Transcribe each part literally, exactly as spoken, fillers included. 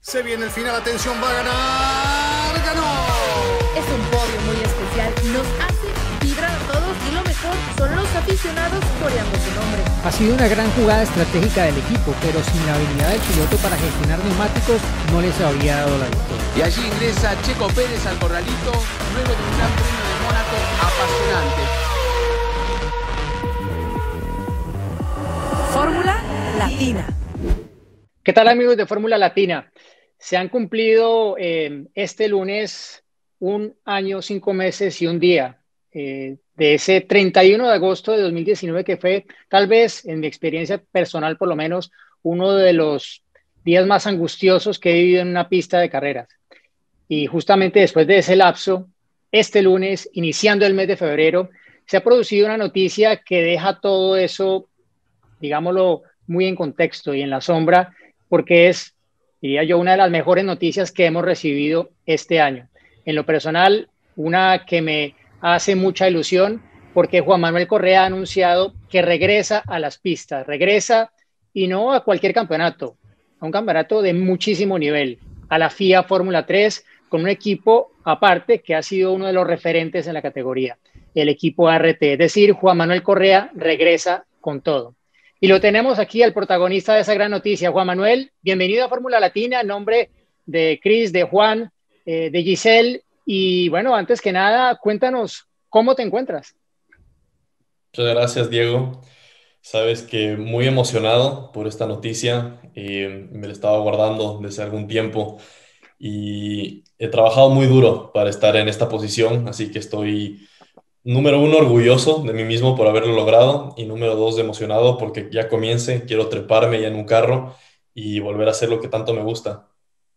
Se viene el final, atención, va a ganar, ganó. Es un podio muy especial, nos hace vibrar a todos y lo mejor son los aficionados coreando su nombre. Ha sido una gran jugada estratégica del equipo, pero sin la habilidad del piloto para gestionar neumáticos no les habría dado la victoria. Y allí ingresa Checo Pérez al corralito, luego de un gran premio de Mónaco apasionante. Fórmula Latina. ¿Qué tal, amigos de Fórmula Latina? Se han cumplido eh, este lunes un año, cinco meses y un día eh, de ese treinta y uno de agosto de dos mil diecinueve, que fue, tal vez, en mi experiencia personal por lo menos, uno de los días más angustiosos que he vivido en una pista de carreras. Y justamente después de ese lapso, este lunes, iniciando el mes de febrero, se ha producido una noticia que deja todo eso, digámoslo, muy en contexto y en la sombra, porque es, diría yo, una de las mejores noticias que hemos recibido este año. En lo personal, una que me hace mucha ilusión, porque Juan Manuel Correa ha anunciado que regresa a las pistas, regresa y no a cualquier campeonato, a un campeonato de muchísimo nivel, a la F I A Fórmula tres, con un equipo aparte que ha sido uno de los referentes en la categoría, el equipo A R T. Es decir, Juan Manuel Correa regresa con todo. Y lo tenemos aquí, al protagonista de esa gran noticia. Juan Manuel, bienvenido a Fórmula Latina, en nombre de Chris, de Juan, eh, de Giselle. Y bueno, antes que nada, cuéntanos cómo te encuentras. Muchas gracias, Diego. Sabes que muy emocionado por esta noticia. Eh, me la estaba guardando desde algún tiempo y he trabajado muy duro para estar en esta posición, así que estoy... Número uno, orgulloso de mí mismo por haberlo logrado, y número dos, emocionado porque ya comience, quiero treparme ya en un carro y volver a hacer lo que tanto me gusta.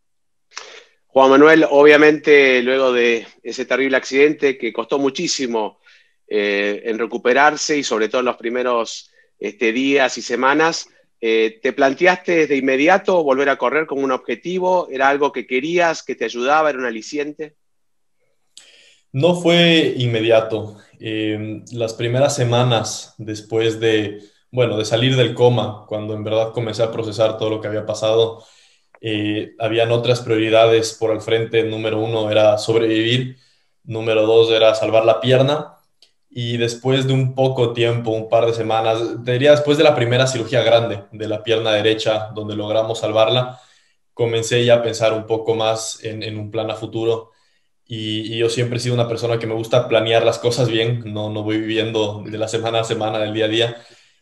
Juan Manuel, obviamente luego de ese terrible accidente que costó muchísimo eh, en recuperarse y sobre todo en los primeros este, días y semanas, eh, ¿te planteaste de inmediato volver a correr como un objetivo? ¿Era algo que querías, que te ayudaba, era un aliciente? No fue inmediato. Eh, las primeras semanas después de, bueno, de salir del coma, cuando en verdad comencé a procesar todo lo que había pasado, eh, habían otras prioridades por al frente. Número uno era sobrevivir, número dos era salvar la pierna, y después de un poco tiempo, un par de semanas, te diría después de la primera cirugía grande de la pierna derecha, donde logramos salvarla, comencé ya a pensar un poco más en, en un plan a futuro. Y, y yo siempre he sido una persona que me gusta planear las cosas bien, no, no voy viviendo de la semana a semana, del día a día.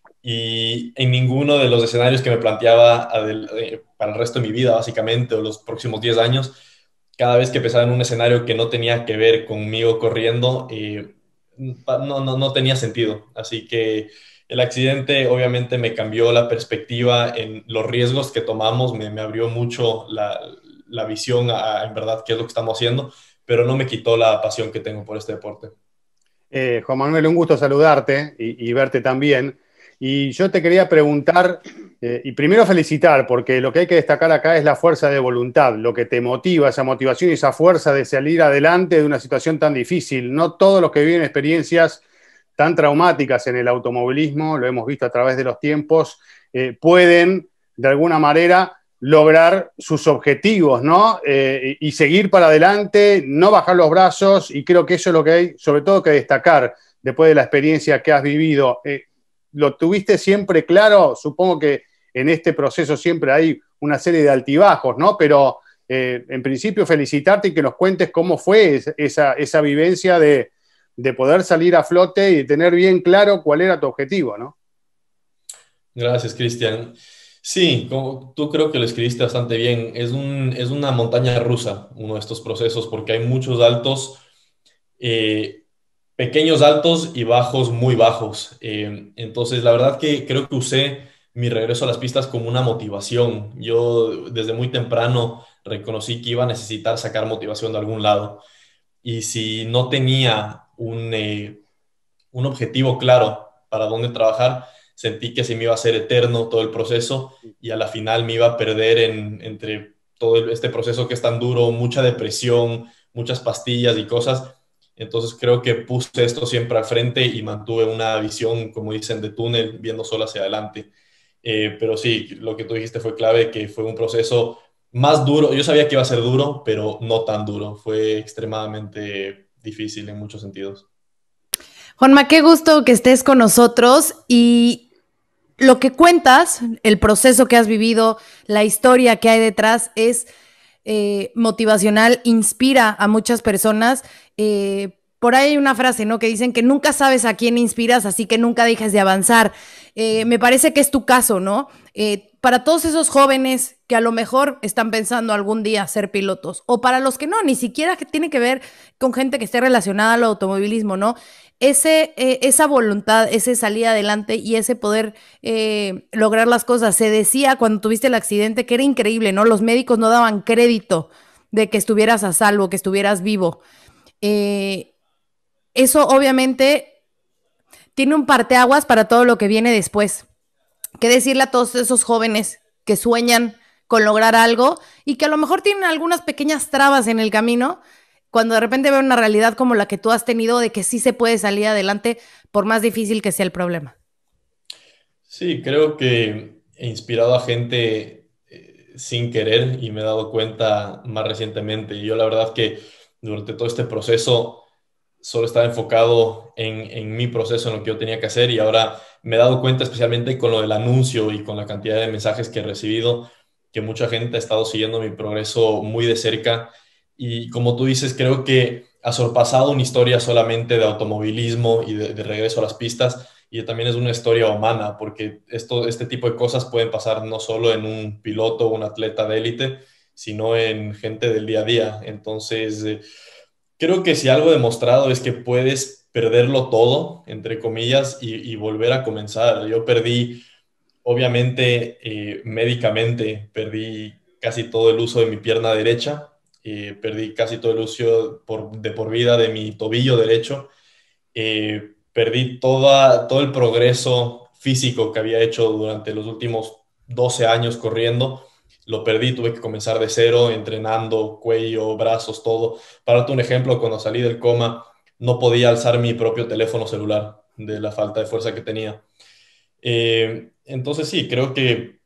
Y en ninguno de los escenarios que me planteaba adel, eh, para el resto de mi vida, básicamente, o los próximos diez años, cada vez que pensaba en un escenario que no tenía que ver conmigo corriendo, eh, no, no, no tenía sentido. Así que el accidente obviamente me cambió la perspectiva en los riesgos que tomamos, me, me abrió mucho la, la visión a, en verdad, qué es lo que estamos haciendo, pero no me quitó la pasión que tengo por este deporte. Eh, Juan Manuel, un gusto saludarte y, y verte también. Y yo te quería preguntar, eh, y primero felicitar, porque lo que hay que destacar acá es la fuerza de voluntad, lo que te motiva, esa motivación y esa fuerza de salir adelante de una situación tan difícil. No todos los que viven experiencias tan traumáticas en el automovilismo, lo hemos visto a través de los tiempos, eh, pueden, de alguna manera, lograr sus objetivos, ¿no? Eh, y seguir para adelante, no bajar los brazos, y creo que eso es lo que hay, sobre todo, que destacar después de la experiencia que has vivido. Eh, ¿Lo tuviste siempre claro? Supongo que en este proceso siempre hay una serie de altibajos, ¿no? Pero eh, en principio felicitarte y que nos cuentes cómo fue esa, esa vivencia de, de poder salir a flote y tener bien claro cuál era tu objetivo, ¿no? Gracias, Cristian. Sí, como tú creo que lo escribiste bastante bien. Es, un, es una montaña rusa uno de estos procesos, porque hay muchos altos, eh, pequeños altos y bajos muy bajos. Eh, entonces, la verdad que creo que usé mi regreso a las pistas como una motivación. Yo desde muy temprano reconocí que iba a necesitar sacar motivación de algún lado. Y si no tenía un, eh, un objetivo claro para dónde trabajar, sentí que se me iba a hacer eterno todo el proceso y a la final me iba a perder en, entre todo este proceso que es tan duro, mucha depresión, muchas pastillas y cosas. Entonces creo que puse esto siempre al frente y mantuve una visión, como dicen, de túnel, viendo solo hacia adelante. Eh, pero sí, lo que tú dijiste fue clave, que fue un proceso más duro. Yo sabía que iba a ser duro, pero no tan duro. Fue extremadamente difícil en muchos sentidos. Juanma, qué gusto que estés con nosotros y lo que cuentas, el proceso que has vivido, la historia que hay detrás es eh, motivacional, inspira a muchas personas. Eh, por ahí hay una frase, ¿no? Que dicen que nunca sabes a quién inspiras, así que nunca dejes de avanzar. Eh, me parece que es tu caso, ¿no? Eh, para todos esos jóvenes que a lo mejor están pensando algún día ser pilotos, o para los que no, ni siquiera que tiene que ver con gente que esté relacionada al automovilismo, ¿no? Ese, eh, esa voluntad, ese salir adelante y ese poder eh, lograr las cosas. Se decía cuando tuviste el accidente que era increíble, ¿no? Los médicos no daban crédito de que estuvieras a salvo, que estuvieras vivo. Eh, eso obviamente tiene un parteaguas para todo lo que viene después. ¿Qué decirle a todos esos jóvenes que sueñan con lograr algo y que a lo mejor tienen algunas pequeñas trabas en el camino, cuando de repente ven una realidad como la que tú has tenido, de que sí se puede salir adelante por más difícil que sea el problema? Sí, creo que he inspirado a gente eh, sin querer y me he dado cuenta más recientemente. Yo la verdad que durante todo este proceso solo estaba enfocado en, en mi proceso, en lo que yo tenía que hacer, y ahora me he dado cuenta, especialmente con lo del anuncio y con la cantidad de mensajes que he recibido, que mucha gente ha estado siguiendo mi progreso muy de cerca. Y como tú dices, creo que ha sorpasado una historia solamente de automovilismo y de, de regreso a las pistas, y también es una historia humana, porque esto, este tipo de cosas pueden pasar no solo en un piloto o un atleta de élite, sino en gente del día a día. Entonces, eh, creo que si algo demostrado es que puedes perderlo todo, entre comillas, y, y volver a comenzar. Yo perdí, obviamente, eh, médicamente, perdí casi todo el uso de mi pierna derecha. Eh, perdí casi todo el uso por, de por vida de mi tobillo derecho. Eh, perdí toda, todo el progreso físico que había hecho durante los últimos doce años corriendo. Lo perdí, tuve que comenzar de cero, entrenando cuello, brazos, todo. Para darte un ejemplo, cuando salí del coma, no podía alzar mi propio teléfono celular de la falta de fuerza que tenía. Eh, entonces sí, creo que,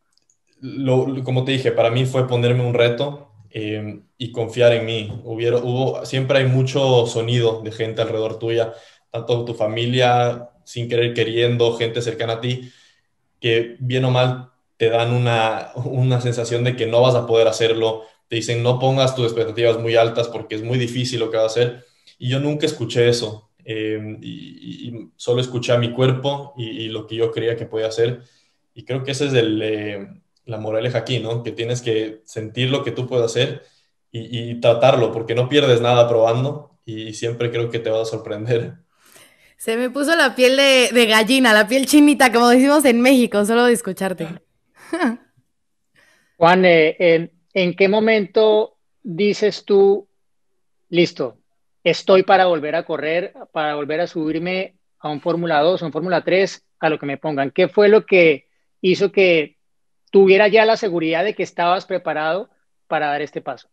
lo, como te dije, para mí fue ponerme un reto eh, y confiar en mí. Hubiera, hubo, siempre hay mucho sonido de gente alrededor tuya, tanto tu familia, sin querer queriendo, gente cercana a ti, que bien o mal te dan una, una sensación de que no vas a poder hacerlo. Te dicen, no pongas tus expectativas muy altas porque es muy difícil lo que vas a hacer. Y yo nunca escuché eso. Eh, y, y solo escuché a mi cuerpo y, y lo que yo creía que podía hacer. Y creo que esa es el, eh, la moraleja aquí, ¿no? Que tienes que sentir lo que tú puedes hacer y, y tratarlo, porque no pierdes nada probando y siempre creo que te va a sorprender. Se me puso la piel de, de gallina, la piel chinita, como decimos en México, solo de escucharte. Juan, eh, ¿en, ¿en qué momento dices tú, listo, estoy para volver a correr, para volver a subirme a un Fórmula dos, a un Fórmula tres, a lo que me pongan? ¿Qué fue lo que hizo que tuviera ya la seguridad de que estabas preparado para dar este paso?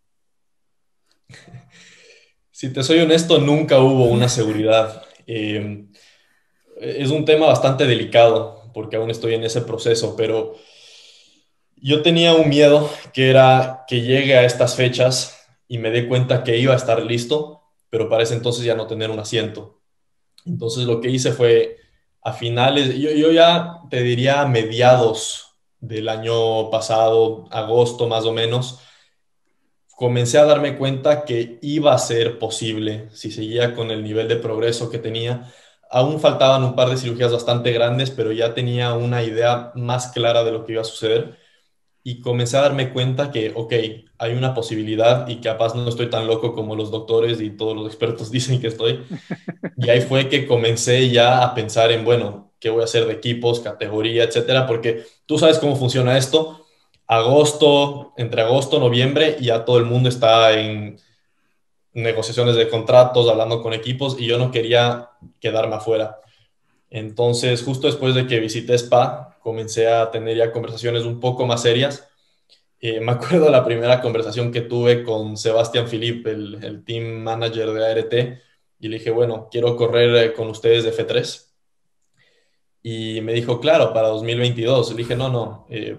Si te soy honesto, nunca hubo una seguridad. Eh, es un tema bastante delicado porque aún estoy en ese proceso, pero yo tenía un miedo que era que llegue a estas fechas y me dé cuenta que iba a estar listo, pero para ese entonces ya no tener un asiento. Entonces lo que hice fue a finales, yo, yo ya te diría a mediados del año pasado, agosto más o menos, comencé a darme cuenta que iba a ser posible si seguía con el nivel de progreso que tenía. Aún faltaban un par de cirugías bastante grandes, pero ya tenía una idea más clara de lo que iba a suceder. Y comencé a darme cuenta que, ok, hay una posibilidad y capaz no estoy tan loco como los doctores y todos los expertos dicen que estoy. Y ahí fue que comencé ya a pensar en, bueno, ¿qué voy a hacer de equipos, categoría, etcétera? Porque tú sabes cómo funciona esto. Agosto, entre agosto y noviembre, ya todo el mundo está en negociaciones de contratos, hablando con equipos, y yo no quería quedarme afuera. Entonces, justo después de que visité Spa, comencé a tener ya conversaciones un poco más serias. Eh, me acuerdo de la primera conversación que tuve con Sebastián Philippe, el, el team manager de A R T, y le dije, bueno, quiero correr con ustedes de F tres. Y me dijo, claro, para dos mil veintidós. Le dije, no, no, eh,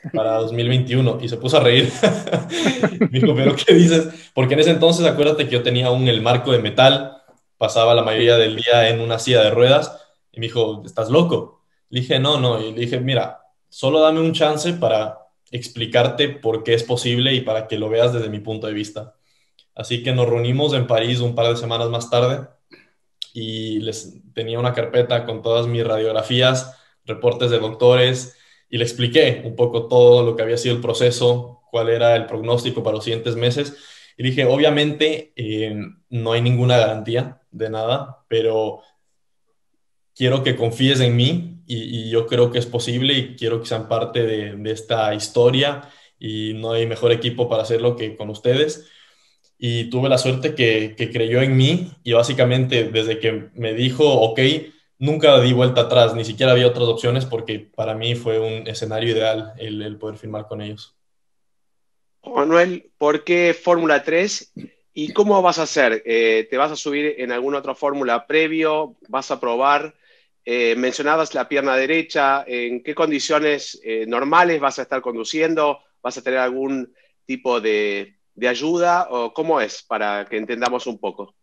para dos mil veintiuno y se puso a reír. Me dijo, ¿pero qué dices? Porque en ese entonces, acuérdate que yo tenía aún el marco de metal, pasaba la mayoría del día en una silla de ruedas y me dijo, ¿estás loco? Le dije, no, no. Y le dije, mira, solo dame un chance para explicarte por qué es posible y para que lo veas desde mi punto de vista. Así que nos reunimos en París un par de semanas más tarde y les tenía una carpeta con todas mis radiografías, reportes de doctores, y le expliqué un poco todo lo que había sido el proceso, cuál era el pronóstico para los siguientes meses. Y dije, obviamente eh, no hay ninguna garantía de nada, pero quiero que confíes en mí y, y yo creo que es posible y quiero que sean parte de, de esta historia y no hay mejor equipo para hacerlo que con ustedes. Y tuve la suerte que, que creyó en mí y básicamente desde que me dijo, ok, nunca di vuelta atrás, ni siquiera había otras opciones porque para mí fue un escenario ideal el, el poder firmar con ellos. Manuel, ¿por qué Fórmula tres? ¿Y cómo vas a hacer? Eh, ¿Te vas a subir en alguna otra fórmula previo? ¿Vas a probar? Eh, mencionabas la pierna derecha. ¿En qué condiciones eh, normales vas a estar conduciendo? ¿Vas a tener algún tipo de, de ayuda? ¿O cómo es? Para que entendamos un poco.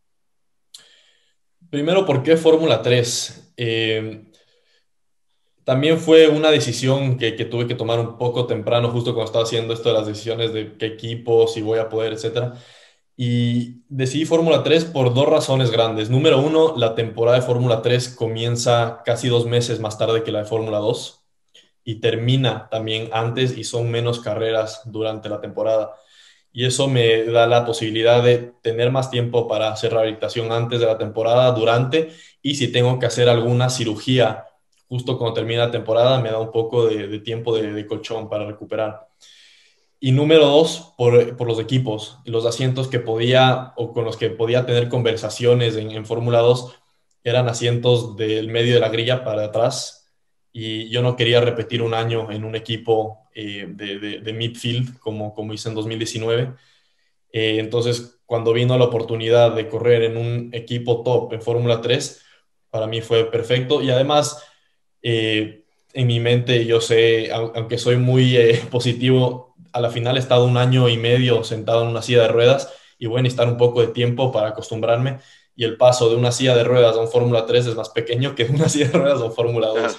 Primero, ¿por qué Fórmula tres? Eh, también fue una decisión que, que tuve que tomar un poco temprano, justo cuando estaba haciendo esto de las decisiones de qué equipo, si voy a poder, etcétera. Y decidí Fórmula tres por dos razones grandes. Número uno, la temporada de Fórmula tres comienza casi dos meses más tarde que la de Fórmula dos y termina también antes y son menos carreras durante la temporada. Y eso me da la posibilidad de tener más tiempo para hacer rehabilitación antes de la temporada, durante, y si tengo que hacer alguna cirugía justo cuando termina la temporada, me da un poco de, de tiempo de, de colchón para recuperar. Y número dos, por, por los equipos, los asientos que podía o con los que podía tener conversaciones en, en Fórmula dos eran asientos del medio de la grilla para atrás y yo no quería repetir un año en un equipo eh, de, de, de midfield como, como hice en dos mil diecinueve. Eh, entonces, cuando vino la oportunidad de correr en un equipo top en Fórmula tres, para mí fue perfecto y además eh, en mi mente yo sé, aunque soy muy eh, positivo, a la final he estado un año y medio sentado en una silla de ruedas y voy a necesitar un poco de tiempo para acostumbrarme y el paso de una silla de ruedas a un Fórmula tres es más pequeño que de una silla de ruedas a un Fórmula dos.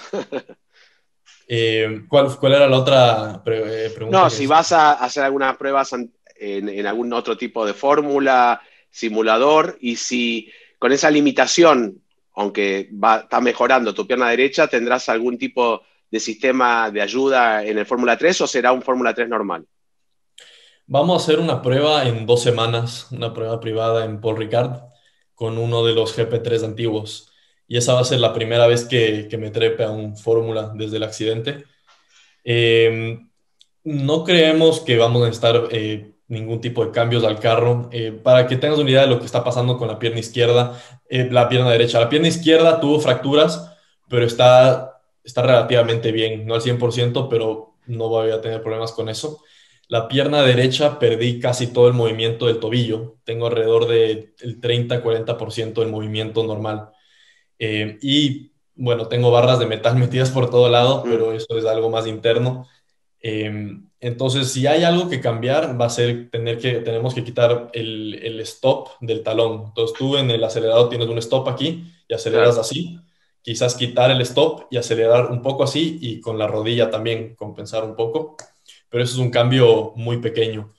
eh, ¿cuál, ¿Cuál era la otra pre- eh, pregunta? No, que si es? vas a hacer algunas pruebas en, en algún otro tipo de fórmula, simulador, y si con esa limitación, aunque va, está mejorando tu pierna derecha, ¿tendrás algún tipo de sistema de ayuda en el Fórmula tres o será un Fórmula tres normal? Vamos a hacer una prueba en dos semanas, una prueba privada en Paul Ricard con uno de los G P tres antiguos. Y esa va a ser la primera vez que, que me trepe a un Fórmula desde el accidente. Eh, no creemos que vamos a necesitar eh, ningún tipo de cambios al carro. Eh, para que tengas una idea de lo que está pasando con la pierna izquierda, eh, la pierna derecha. La pierna izquierda tuvo fracturas, pero está, está relativamente bien, no al cien por ciento, pero no voy a tener problemas con eso. La pierna derecha perdí casi todo el movimiento del tobillo. Tengo alrededor del treinta a cuarenta por ciento del movimiento normal. Eh, y bueno, tengo barras de metal metidas por todo lado, pero eso es algo más interno. Eh, entonces, si hay algo que cambiar, va a ser tener que, tenemos que quitar el, el stop del talón. Entonces, tú en el acelerador tienes un stop aquí y aceleras así. Quizás quitar el stop y acelerar un poco así y con la rodilla también compensar un poco. Pero eso es un cambio muy pequeño.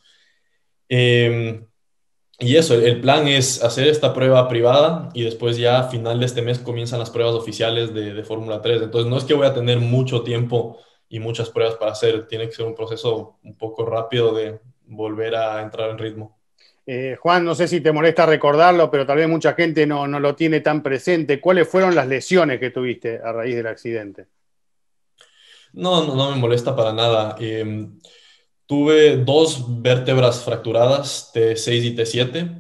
Eh, y eso, el, el plan es hacer esta prueba privada y después ya a final de este mes comienzan las pruebas oficiales de, de Fórmula tres. Entonces no es que voy a tener mucho tiempo y muchas pruebas para hacer, tiene que ser un proceso un poco rápido de volver a entrar en ritmo. Eh, Juan, no sé si te molesta recordarlo, pero tal vez mucha gente no, no lo tiene tan presente. ¿Cuáles fueron las lesiones que tuviste a raíz del accidente? No, no, no me molesta para nada. Eh, tuve dos vértebras fracturadas, T seis y T siete.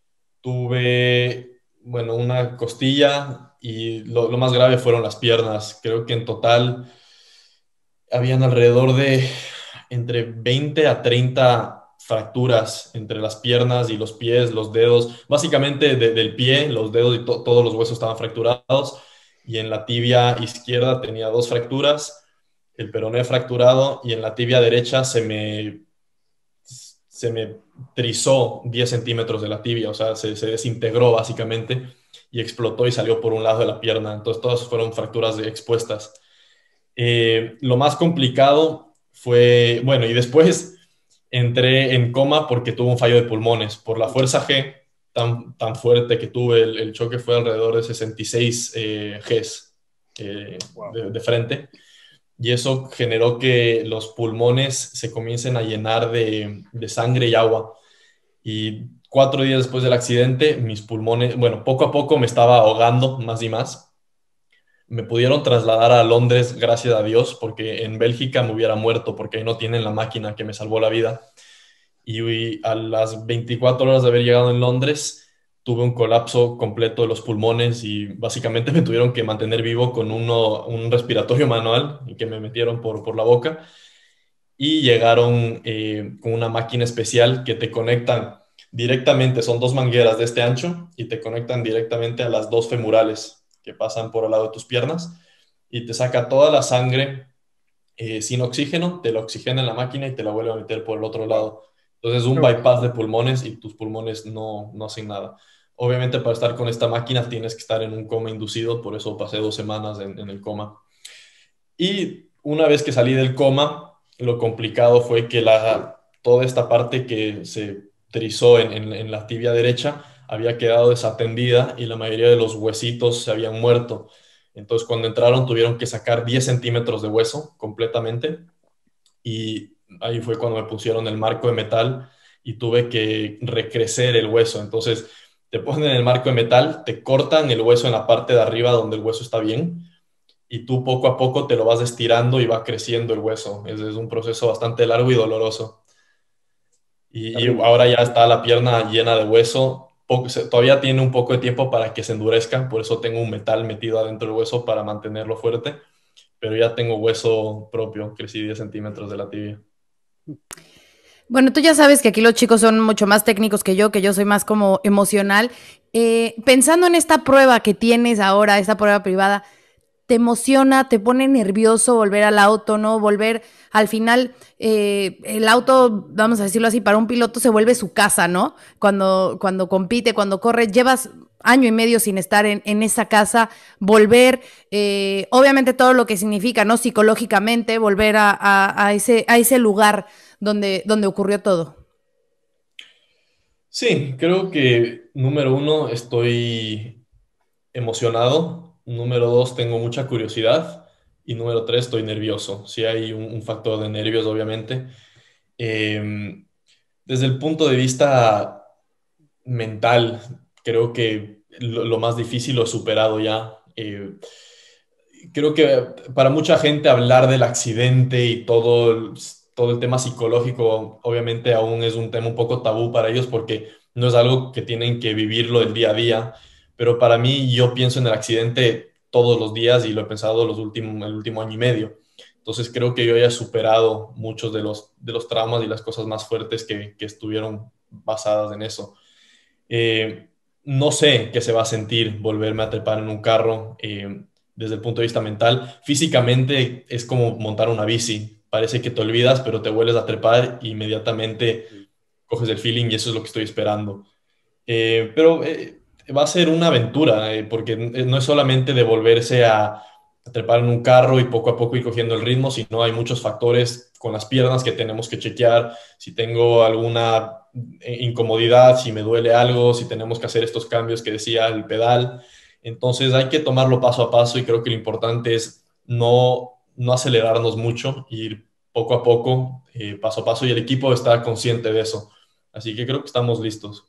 Tuve, bueno, una costilla y lo, lo más grave fueron las piernas. Creo que en total habían alrededor de entre veinte a treinta fracturas entre las piernas y los pies, los dedos. Básicamente de, del pie, los dedos y to- todos los huesos estaban fracturados. Y en la tibia izquierda tenía dos fracturas. el peroné fracturado y en la tibia derecha se me, se me trizó diez centímetros de la tibia, o sea, se, se desintegró básicamente y explotó y salió por un lado de la pierna. Entonces todas fueron fracturas expuestas. Eh, lo más complicado fue, bueno, y después entré en coma porque tuve un fallo de pulmones. Por la fuerza G tan, tan fuerte que tuve, el, el choque fue alrededor de sesenta y seis eh, Gs eh, wow. de, de frente. Y eso generó que los pulmones se comiencen a llenar de, de sangre y agua. Y cuatro días después del accidente, mis pulmones, bueno, poco a poco me estaba ahogando más y más. Me pudieron trasladar a Londres, gracias a Dios, porque en Bélgica me hubiera muerto, porque ahí no tienen la máquina que me salvó la vida. Y a las veinticuatro horas de haber llegado en Londres, tuve un colapso completo de los pulmones y básicamente me tuvieron que mantener vivo con uno, un respiratorio manual y que me metieron por, por la boca. Y llegaron eh, con una máquina especial que te conectan directamente, son dos mangueras de este ancho y te conectan directamente a las dos femurales que pasan por al lado de tus piernas y te saca toda la sangre eh, sin oxígeno, te la oxigena en la máquina y te la vuelve a meter por el otro lado. Entonces un bypass de pulmones y tus pulmones no, no hacen nada. Obviamente para estar con esta máquina tienes que estar en un coma inducido, por eso pasé dos semanas en, en el coma. Y una vez que salí del coma, lo complicado fue que la, toda esta parte que se trizó en, en, en la tibia derecha había quedado desatendida y la mayoría de los huesitos se habían muerto. Entonces, cuando entraron, tuvieron que sacar diez centímetros de hueso completamente. Y ahí fue cuando me pusieron el marco de metal y tuve que recrecer el hueso. Entonces, te ponen el marco de metal, te cortan el hueso en la parte de arriba donde el hueso está bien y tú poco a poco te lo vas estirando y va creciendo el hueso. Es, es un proceso bastante largo y doloroso. Y, y ahora ya está la pierna llena de hueso. Todavía tiene un poco de tiempo para que se endurezca, por eso tengo un metal metido adentro del hueso para mantenerlo fuerte, pero ya tengo hueso propio, crecí diez centímetros de la tibia. Bueno, tú ya sabes que aquí los chicos son mucho más técnicos que yo, que yo soy más como emocional. Eh, pensando en esta prueba que tienes ahora, esta prueba privada, ¿te emociona, te pone nervioso volver al auto, no? Volver, al final, eh, el auto, vamos a decirlo así, para un piloto se vuelve su casa, ¿no? Cuando, cuando compite, cuando corre, llevas año y medio sin estar en, en esa casa, volver, eh, obviamente todo lo que significa, ¿no? Psicológicamente, volver a, a, a, ese, a ese lugar donde, donde ocurrió todo. Sí, creo que, número uno, estoy emocionado. Número dos, tengo mucha curiosidad. Y número tres, estoy nervioso. Sí hay un, un factor de nervios, obviamente. Eh, desde el punto de vista mental, creo que lo, lo más difícil lo he superado ya. Eh, creo que para mucha gente hablar del accidente y todo el, todo el tema psicológico, obviamente aún es un tema un poco tabú para ellos porque no es algo que tienen que vivirlo del día a día. Pero para mí, yo pienso en el accidente todos los días y lo he pensado los últimos, el último año y medio. Entonces creo que yo ya he superado muchos de los, de los traumas y las cosas más fuertes que, que estuvieron basadas en eso. Eh, no sé qué se va a sentir volverme a trepar en un carro eh, desde el punto de vista mental. Físicamente es como montar una bici. Parece que te olvidas, pero te vuelves a trepar e inmediatamente coges el feeling y eso es lo que estoy esperando. Eh, pero... Eh, va a ser una aventura, eh, porque no es solamente de volverse a, a trepar en un carro y poco a poco ir cogiendo el ritmo, sino hay muchos factores con las piernas que tenemos que chequear, si tengo alguna incomodidad, si me duele algo, si tenemos que hacer estos cambios que decía el pedal. Entonces hay que tomarlo paso a paso y creo que lo importante es no, no acelerarnos mucho, ir poco a poco, eh, paso a paso, y el equipo está consciente de eso. Así que creo que estamos listos.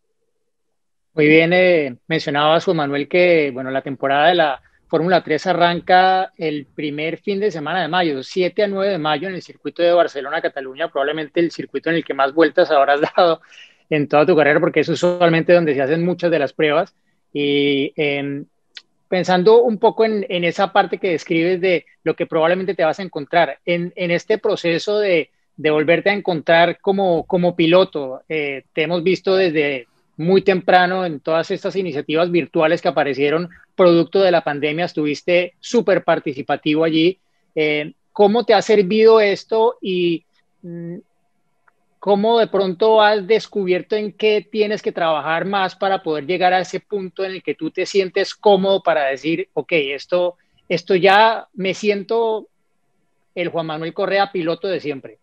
Muy bien, eh, mencionabas, Juan Manuel, que bueno, la temporada de la Fórmula tres arranca el primer fin de semana de mayo, siete a nueve de mayo en el circuito de Barcelona-Cataluña, probablemente el circuito en el que más vueltas habrás dado en toda tu carrera, porque es usualmente donde se hacen muchas de las pruebas. Y eh, pensando un poco en, en esa parte que describes de lo que probablemente te vas a encontrar, en, en este proceso de, de volverte a encontrar como, como piloto, eh, te hemos visto desde muy temprano en todas estas iniciativas virtuales que aparecieron producto de la pandemia, estuviste súper participativo allí. Eh, ¿cómo te ha servido esto y mm, cómo de pronto has descubierto en qué tienes que trabajar más para poder llegar a ese punto en el que tú te sientes cómodo para decir, ok, esto, esto ya me siento el Juan Manuel Correa piloto de siempre?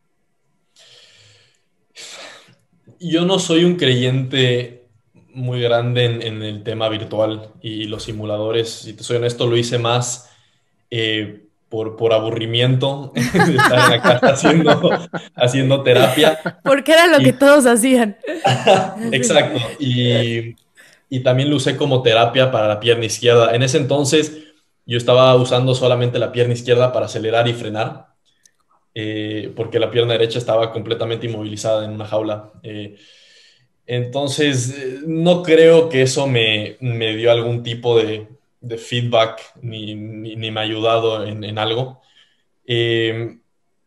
Yo no soy un creyente muy grande en, en el tema virtual y los simuladores. Si te soy honesto, lo hice más eh, por, por aburrimiento de estar en la casa haciendo, haciendo terapia. Porque era lo Y, que todos hacían. exacto. Y, y también lo usé como terapia para la pierna izquierda. En ese entonces yo estaba usando solamente la pierna izquierda para acelerar y frenar, eh, porque la pierna derecha estaba completamente inmovilizada en una jaula. Eh, entonces, eh, no creo que eso me, me dio algún tipo de, de feedback ni, ni, ni me ha ayudado en, en algo. Eh,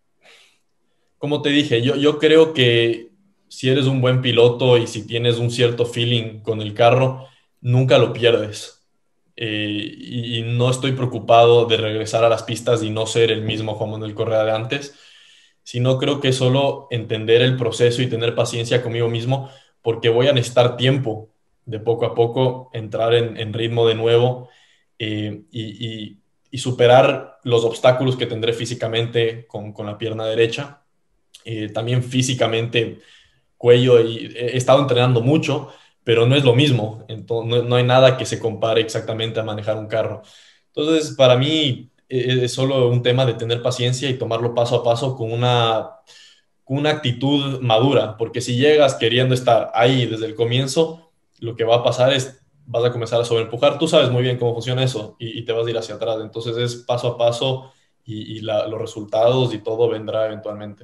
como te dije, yo, yo creo que si eres un buen piloto y si tienes un cierto feeling con el carro, nunca lo pierdes. Eh, y, y no estoy preocupado de regresar a las pistas y no ser el mismo Juan Manuel Correa de antes, sino creo que solo entender el proceso y tener paciencia conmigo mismo, porque voy a necesitar tiempo de poco a poco entrar en, en ritmo de nuevo, eh, y, y, y superar los obstáculos que tendré físicamente con, con la pierna derecha. Eh, también físicamente, cuello, y he estado entrenando mucho, pero no es lo mismo. Entonces, no, no hay nada que se compare exactamente a manejar un carro. Entonces, para mí eh, es solo un tema de tener paciencia y tomarlo paso a paso con una, con una actitud madura, porque si llegas queriendo estar ahí desde el comienzo, lo que va a pasar es vas a comenzar a sobreempujar. Tú sabes muy bien cómo funciona eso y, y te vas a ir hacia atrás. Entonces es paso a paso y, y la, los resultados y todo vendrá eventualmente.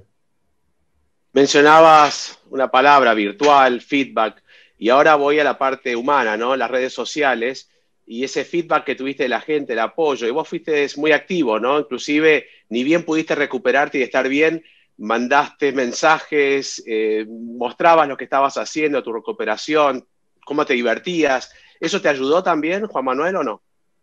Mencionabas una palabra, virtual, feedback, y ahora voy a la parte humana, ¿no? Las redes sociales y ese feedback que tuviste de la gente, el apoyo, y vos fuiste muy activo, ¿no? Inclusive, ni bien pudiste recuperarte y estar bien, mandaste mensajes, eh, mostrabas lo que estabas haciendo, tu recuperación, cómo te divertías. ¿Eso te ayudó también, Juan Manuel, o no?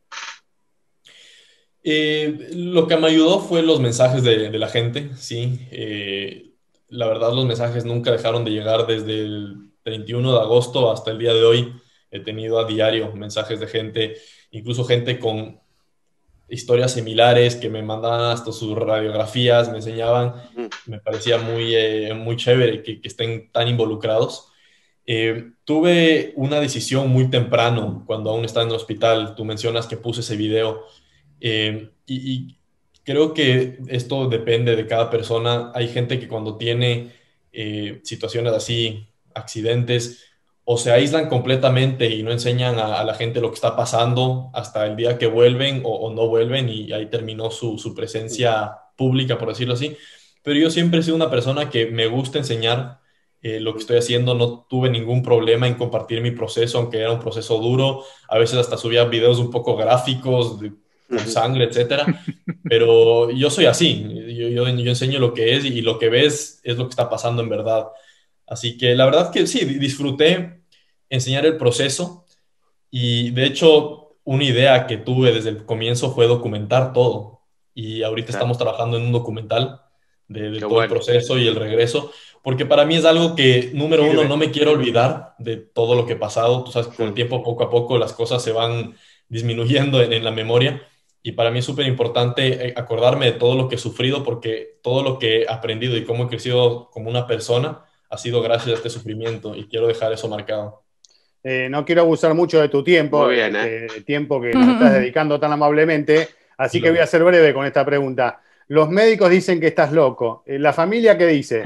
Eh, lo que me ayudó fue los mensajes de, de la gente, sí. Eh, la verdad, los mensajes nunca dejaron de llegar desde el veintiuno de agosto hasta el día de hoy. He tenido a diario mensajes de gente, incluso gente con historias similares que me mandaban hasta sus radiografías, me enseñaban. Me parecía muy, eh, muy chévere que, que estén tan involucrados. Eh, tuve una decisión muy temprano cuando aún estaba en el hospital. Tú mencionas que puse ese video. Eh, y, y creo que esto depende de cada persona. Hay gente que cuando tiene eh, situaciones así, accidentes, o se aíslan completamente y no enseñan a, a la gente lo que está pasando hasta el día que vuelven o, o no vuelven y ahí terminó su, su presencia pública, por decirlo así. Pero yo siempre he sido una persona que me gusta enseñar eh, lo que estoy haciendo. No tuve ningún problema en compartir mi proceso, aunque era un proceso duro. A veces hasta subía videos un poco gráficos de, con sangre, etcétera. Pero yo soy así. Yo, yo, yo enseño lo que es y lo que ves es lo que está pasando en verdad. Así que la verdad que sí, disfruté enseñar el proceso y de hecho una idea que tuve desde el comienzo fue documentar todo. Y ahorita Claro. estamos trabajando en un documental de, de Qué todo bueno. el proceso y el regreso, porque para mí es algo que, número uno, no me quiero olvidar de todo lo que he pasado. Tú sabes que con el tiempo, poco a poco, las cosas se van disminuyendo en, en la memoria. Y para mí es súper importante acordarme de todo lo que he sufrido, porque todo lo que he aprendido y cómo he crecido como una persona ha sido gracias a este sufrimiento y quiero dejar eso marcado. Eh, no quiero abusar mucho de tu tiempo, Muy bien, ¿eh? este, tiempo que nos estás dedicando tan amablemente, así Claro. que voy a ser breve con esta pregunta. Los médicos dicen que estás loco. Eh, ¿La familia qué dice?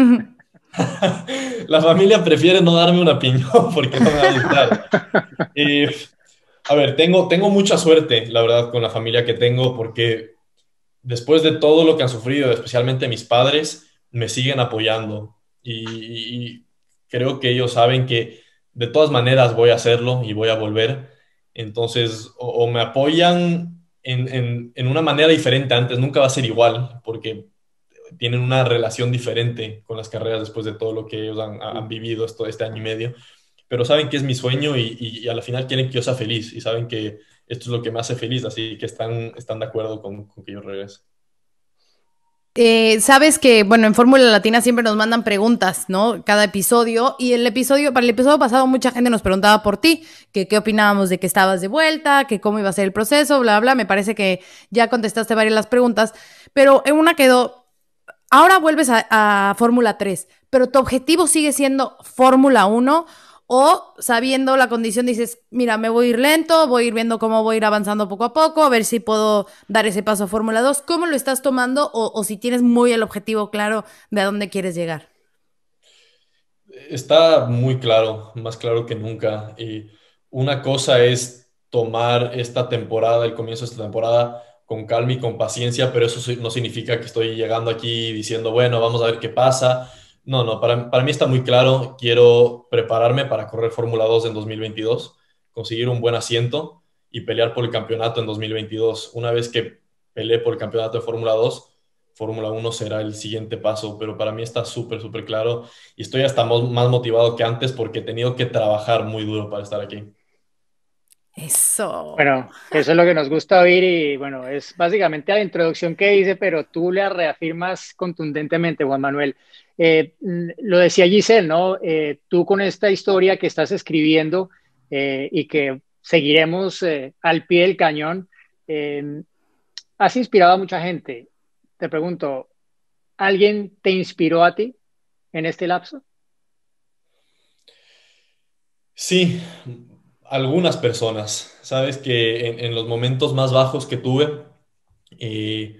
La familia prefiere no darme una opinión porque no me va a gustar. Eh, a ver, tengo, tengo mucha suerte, la verdad, con la familia que tengo, porque después de todo lo que han sufrido, especialmente mis padres, me siguen apoyando. Y, y creo que ellos saben que de todas maneras voy a hacerlo y voy a volver. Entonces, o, o me apoyan en, en, en una manera diferente antes, nunca va a ser igual, porque tienen una relación diferente con las carreras después de todo lo que ellos han, han vivido esto, este año y medio, pero saben que es mi sueño y, y, y a la final quieren que yo sea feliz y saben que esto es lo que me hace feliz, así que están, están de acuerdo con, con que yo regrese. Eh, sabes que, bueno, en Fórmula Latina siempre nos mandan preguntas, ¿no? Cada episodio. Y el episodio, para el episodio pasado, mucha gente nos preguntaba por ti, que qué opinábamos de que estabas de vuelta, que cómo iba a ser el proceso, bla, bla. Me parece que ya contestaste varias de las preguntas, pero en una quedó. Ahora vuelves a, a Fórmula tres, pero tu objetivo sigue siendo Fórmula uno. O sabiendo la condición dices, mira, me voy a ir lento, voy a ir viendo cómo voy a ir avanzando poco a poco, a ver si puedo dar ese paso a Fórmula dos. ¿Cómo lo estás tomando? O, o si tienes muy el objetivo claro de a dónde quieres llegar. Está muy claro, más claro que nunca. Y una cosa es tomar esta temporada, el comienzo de esta temporada, con calma y con paciencia, pero eso no significa que estoy llegando aquí diciendo, bueno, vamos a ver qué pasa. No, no, para, para mí está muy claro. Quiero prepararme para correr Fórmula dos en dos mil veintidós, conseguir un buen asiento y pelear por el campeonato en dos mil veintidós. Una vez que peleé por el campeonato de Fórmula dos, Fórmula uno será el siguiente paso, pero para mí está súper, súper claro y estoy hasta más motivado que antes porque he tenido que trabajar muy duro para estar aquí. Eso. Bueno, eso es lo que nos gusta oír y bueno, es básicamente la introducción que hice, pero tú la reafirmas contundentemente, Juan Manuel. Eh, lo decía Giselle, ¿no? Eh, tú con esta historia que estás escribiendo eh, y que seguiremos eh, al pie del cañón, eh, has inspirado a mucha gente. Te pregunto, ¿alguien te inspiró a ti en este lapso? Sí, algunas personas. Sabes que en, en los momentos más bajos que tuve, eh,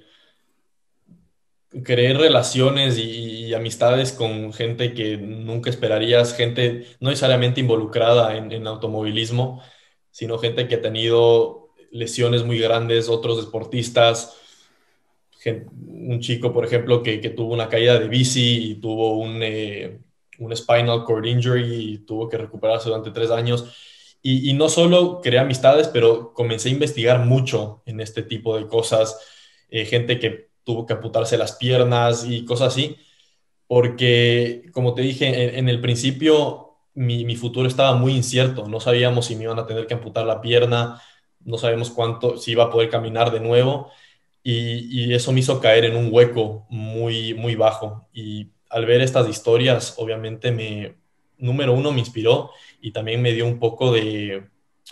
creé relaciones y, y amistades con gente que nunca esperarías, gente no necesariamente involucrada en, en automovilismo, sino gente que ha tenido lesiones muy grandes, otros deportistas, gen- un chico, por ejemplo, que, que tuvo una caída de bici y tuvo un, eh, un spinal cord injury y tuvo que recuperarse durante tres años. Y, y no solo creé amistades, pero comencé a investigar mucho en este tipo de cosas, eh, gente que tuvo que amputarse las piernas y cosas así, porque, como te dije, en, en el principio mi, mi futuro estaba muy incierto, no sabíamos si me iban a tener que amputar la pierna, no sabíamos cuánto, si iba a poder caminar de nuevo, y, y eso me hizo caer en un hueco muy, muy bajo, y al ver estas historias, obviamente me, número uno, me inspiró, y también me dio un poco de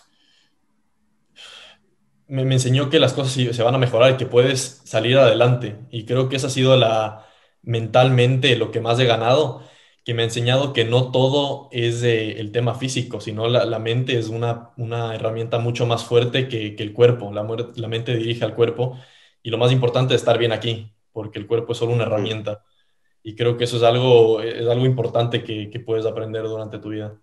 me, me enseñó que las cosas se se van a mejorar y que puedes salir adelante. Y creo que esa ha sido la mentalmente lo que más he ganado, que me ha enseñado que no todo es eh, el tema físico, sino la, la mente es una, una herramienta mucho más fuerte que, que el cuerpo. La, muer- la mente dirige al cuerpo y lo más importante es estar bien aquí, porque el cuerpo es solo una Mm. herramienta. Y creo que eso es algo, es algo importante que, que puedes aprender durante tu vida.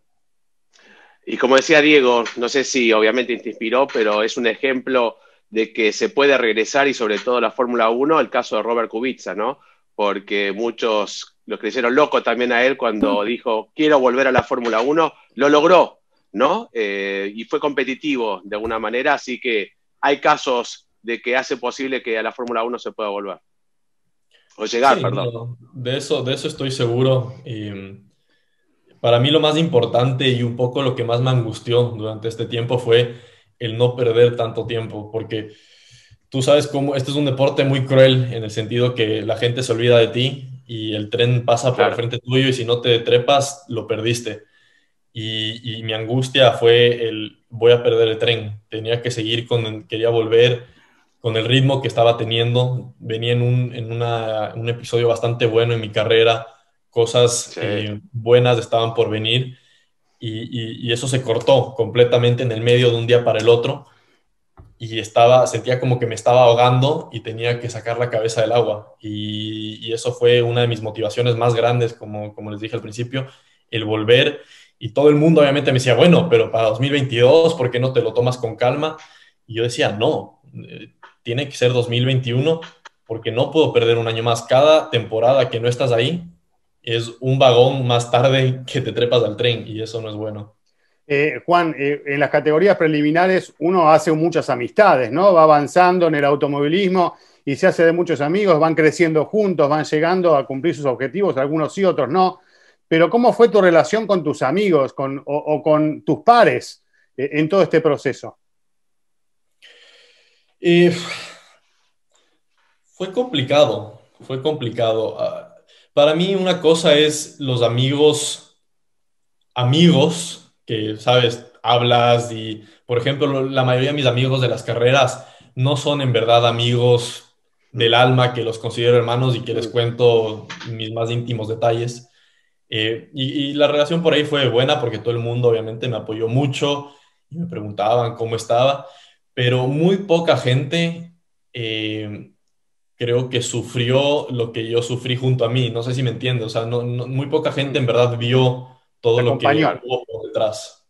Y como decía Diego, no sé si obviamente te inspiró, pero es un ejemplo de que se puede regresar y sobre todo la Fórmula uno, el caso de Robert Kubica, ¿no? Porque muchos lo creyeron loco también a él cuando dijo, quiero volver a la Fórmula uno, lo logró, ¿no? Eh, y fue competitivo de alguna manera, así que hay casos de que hace posible que a la Fórmula uno se pueda volver, o llegar, Sí, perdón. no, de eso, de eso estoy seguro. Y, para mí lo más importante y un poco lo que más me angustió durante este tiempo fue el no perder tanto tiempo, porque tú sabes cómo este es un deporte muy cruel en el sentido que la gente se olvida de ti y el tren pasa por el Claro. frente tuyo y si no te trepas, lo perdiste. Y, y mi angustia fue el voy a perder el tren. Tenía que seguir con, quería volver con el ritmo que estaba teniendo. Venía en un, en una, un episodio bastante bueno en mi carrera, cosas Sí. eh, buenas estaban por venir y, y, y eso se cortó completamente en el medio de un día para el otro y estaba, sentía como que me estaba ahogando y tenía que sacar la cabeza del agua. Y, y eso fue una de mis motivaciones más grandes, como, como les dije al principio, el volver. Y todo el mundo obviamente me decía, bueno, pero para dos mil veintidós, ¿por qué no te lo tomas con calma? Y yo decía, no, eh, tiene que ser dos mil veintiuno porque no puedo perder un año más. Cada temporada que no estás ahí es un vagón más tarde que te trepas al tren y eso no es bueno. Eh, Juan, eh, en las categorías preliminares uno hace muchas amistades, ¿no? Va avanzando en el automovilismo y se hace de muchos amigos, van creciendo juntos, van llegando a cumplir sus objetivos, algunos sí, otros no. Pero ¿cómo fue tu relación con tus amigos con, o, o con tus pares eh, en todo este proceso? Y fue complicado, fue complicado. Uh, para mí una cosa es los amigos, amigos, que, sabes, hablas y, por ejemplo, la mayoría de mis amigos de las carreras no son en verdad amigos del alma, que los considero hermanos y que les cuento mis más íntimos detalles. Eh, y, y la relación por ahí fue buena porque todo el mundo obviamente me apoyó mucho y me preguntaban cómo estaba, pero muy poca gente eh, creo que sufrió lo que yo sufrí junto a mí. No sé si me entiendes, o sea, no, no- muy poca gente en verdad vio todo Te lo que acompañó. hubo por detrás.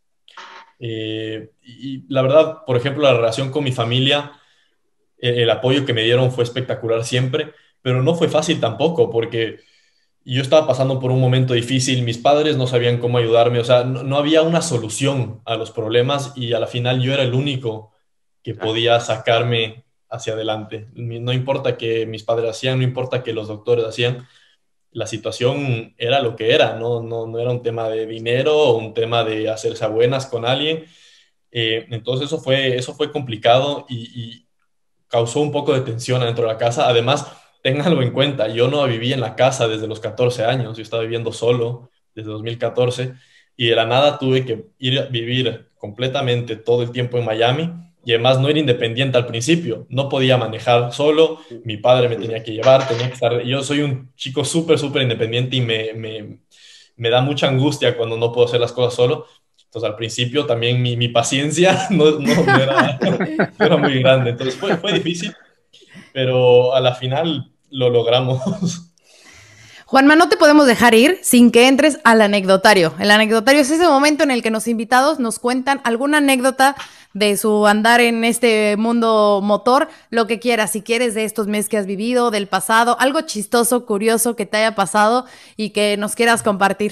Eh, y, y la verdad, por ejemplo, la relación con mi familia, eh, el apoyo que me dieron fue espectacular siempre, pero no fue fácil tampoco porque yo estaba pasando por un momento difícil, mis padres no sabían cómo ayudarme, o sea, no, no había una solución a los problemas y a la final yo era el único que podía sacarme hacia adelante. No importa que mis padres hacían, no importa que los doctores hacían, la situación era lo que era, no, no, no era un tema de dinero o un tema de hacerse a buenas con alguien. Eh, entonces eso fue, eso fue complicado y, y causó un poco de tensión dentro de la casa. Además, ténganlo en cuenta, yo no viví en la casa desde los catorce años, yo estaba viviendo solo desde dos mil catorce y de la nada tuve que ir a vivir completamente todo el tiempo en Miami y además no era independiente al principio, no podía manejar solo, mi padre me tenía que llevar, tenía que estar, yo soy un chico súper, súper independiente y me, me, me da mucha angustia cuando no puedo hacer las cosas solo. Entonces, al principio también mi, mi paciencia no, no, no era, no era muy grande. Entonces, fue, fue difícil, pero a la final lo logramos. Juanma, no te podemos dejar ir sin que entres al anecdotario. El anecdotario es ese momento en el que los invitados nos cuentan alguna anécdota de su andar en este mundo motor, lo que quieras, si quieres, de estos meses que has vivido, del pasado, algo chistoso, curioso que te haya pasado y que nos quieras compartir.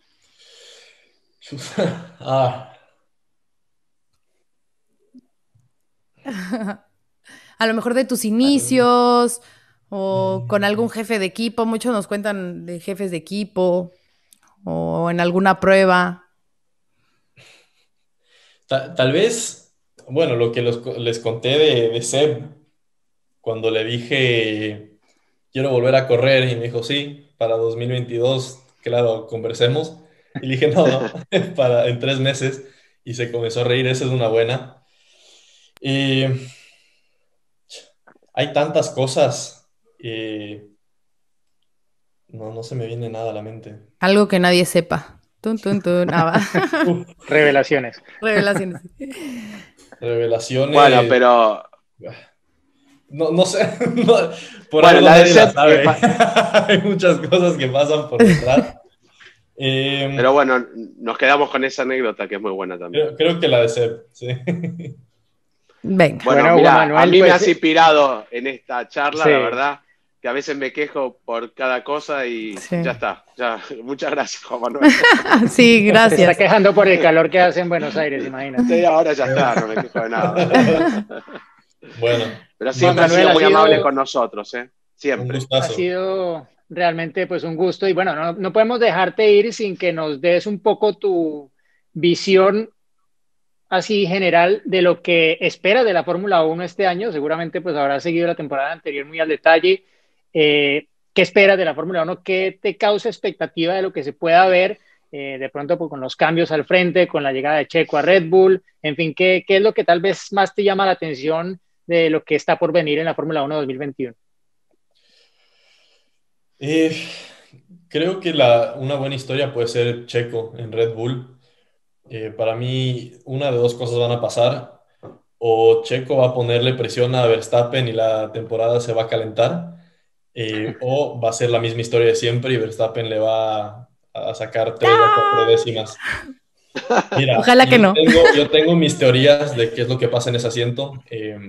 ah. A lo mejor de tus inicios o con algún jefe de equipo. Muchos nos cuentan de jefes de equipo o en alguna prueba. Ta- tal vez, bueno, lo que los- les conté de, de Seb, cuando le dije, quiero volver a correr, y me dijo, sí, para dos mil veintidós, claro, conversemos. Y le dije, no, no, para, en tres meses. Y se comenzó a reír, esa es una buena. Y hay tantas cosas, eh, no, no se me viene nada a la mente. Algo que nadie sepa. Tun, tun, tun. Ah, va. Uf, Revelaciones. Revelaciones. revelaciones. Bueno, pero No, no sé, no, por Bueno, algo la de nadie la Seb, sabe. que pa- Hay muchas cosas que pasan por detrás. Eh, pero bueno, nos quedamos con esa anécdota que es muy buena también. creo, creo que la de Seb, sí. Venga. Bueno, Bueno, mira, Juan Manuel, a mí me pues, has inspirado en esta charla, sí. la verdad, que a veces me quejo por cada cosa y Sí. ya está. Ya. Muchas gracias, Juan Manuel. Sí, Se está gracias. quejando por el calor que hace en Buenos Aires, imagínate. Sí, ahora ya está, no me quejo de nada. Bueno, Pero siempre Juan ha sido Manuel, muy ha sido- amable con nosotros, ¿eh? un Siempre. Ha gustazo. sido realmente pues un gusto y bueno, no, no podemos dejarte ir sin que nos des un poco tu visión así general de lo que esperas de la Fórmula uno este año. Seguramente pues habrás seguido la temporada anterior muy al detalle. Eh, ¿qué esperas de la Fórmula uno? ¿Qué te causa expectativa de lo que se pueda ver eh, de pronto pues, con los cambios al frente, con la llegada de Checo a Red Bull? En fin, ¿qué, qué es lo que tal vez más te llama la atención de lo que está por venir en la Fórmula uno dos mil veintiuno? Eh, creo que la, una buena historia puede ser Checo en Red Bull. Eh, para mí, una de dos cosas van a pasar. O Checo va a ponerle presión a Verstappen y la temporada se va a calentar. Eh, o va a ser la misma historia de siempre y Verstappen le va a sacar tres o cuatro décimas. Mira, Ojalá que yo no. Tengo, yo tengo mis teorías de qué es lo que pasa en ese asiento. Eh,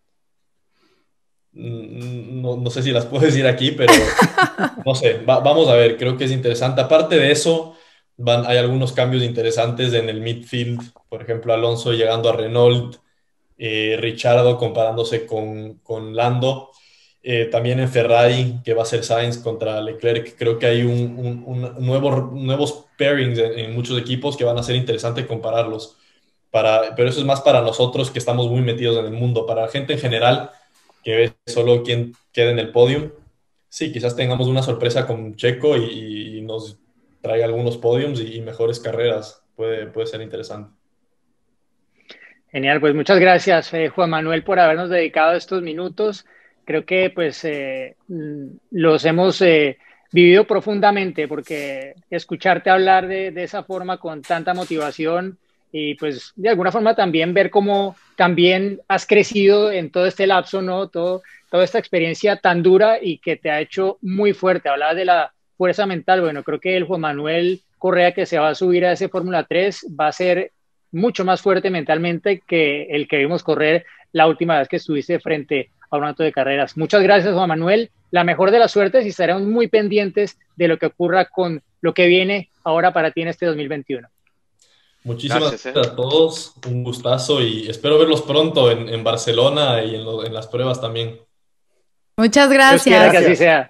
no, no sé si las puedo decir aquí, pero no sé, va- vamos a ver, creo que es interesante. Aparte de eso, van, hay algunos cambios interesantes en el midfield, por ejemplo, Alonso llegando a Renault, eh, Ricciardo comparándose con, con Lando, eh, también en Ferrari, que va a ser Sainz contra Leclerc. Creo que hay un, un, un nuevo, nuevos pairings en, en muchos equipos que van a ser interesantes compararlos. Para, pero eso es más para nosotros que estamos muy metidos en el mundo. Para la gente en general que ve solo quién queda en el podio, sí, quizás tengamos una sorpresa con Checo y, y nos traiga algunos podiums y, y mejores carreras. Puede, puede ser interesante. Genial, pues muchas gracias, eh, Juan Manuel, por habernos dedicado estos minutos. Creo que pues eh, los hemos eh, vivido profundamente, porque escucharte hablar de, de esa forma con tanta motivación y pues de alguna forma también ver cómo también has crecido en todo este lapso, ¿no? Todo, toda esta experiencia tan dura y que te ha hecho muy fuerte. Hablabas de la fuerza mental. Bueno, creo que el Juan Manuel Correa que se va a subir a ese Fórmula tres va a ser mucho más fuerte mentalmente que el que vimos correr la última vez que estuviste frente a un auto de carreras. Muchas gracias, Juan Manuel. La mejor de las suertes y estaremos muy pendientes de lo que ocurra con lo que viene ahora para ti en este dos mil veintiuno. Muchísimas gracias, gracias a todos. Un gustazo y espero verlos pronto en, en Barcelona y en, lo, en las pruebas también. Muchas gracias. Dios quiera que así sea.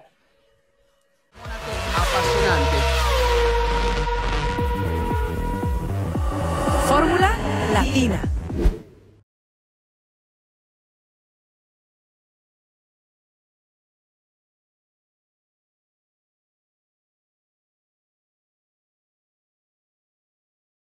Apasionante. Fórmula Latina.